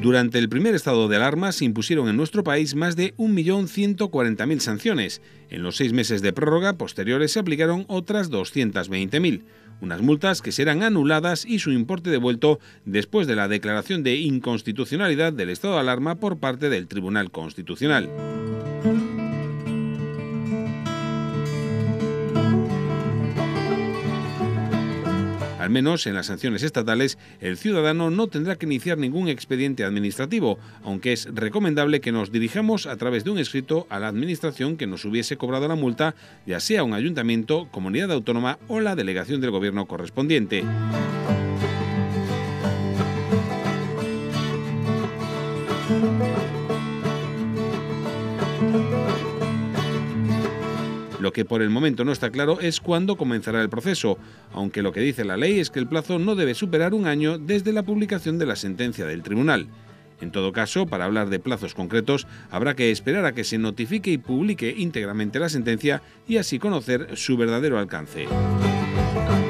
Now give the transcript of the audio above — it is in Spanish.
Durante el primer estado de alarma se impusieron en nuestro país más de 1.140.000 sanciones. En los 6 meses de prórroga posteriores se aplicaron otras 220.000. Unas multas que serán anuladas y su importe devuelto después de la declaración de inconstitucionalidad del estado de alarma por parte del Tribunal Constitucional. Al menos en las sanciones estatales, el ciudadano no tendrá que iniciar ningún expediente administrativo, aunque es recomendable que nos dirijamos a través de un escrito a la administración que nos hubiese cobrado la multa, ya sea un ayuntamiento, comunidad autónoma o la delegación del gobierno correspondiente. Lo que por el momento no está claro es cuándo comenzará el proceso, aunque lo que dice la ley es que el plazo no debe superar un año desde la publicación de la sentencia del tribunal. En todo caso, para hablar de plazos concretos, habrá que esperar a que se notifique y publique íntegramente la sentencia y así conocer su verdadero alcance.